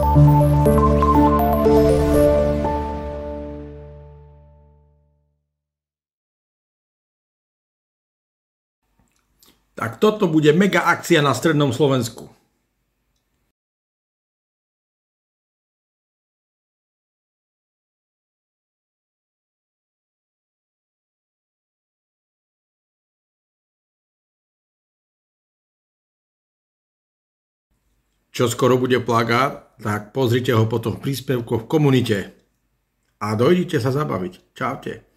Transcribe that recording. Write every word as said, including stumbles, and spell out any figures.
Tak toto bude mega akcia na strednom Slovensku. Čo skoro bude plagát, tak pozrite ho potom v príspevkoch v komunite. A dojdite sa zabaviť. Čaute.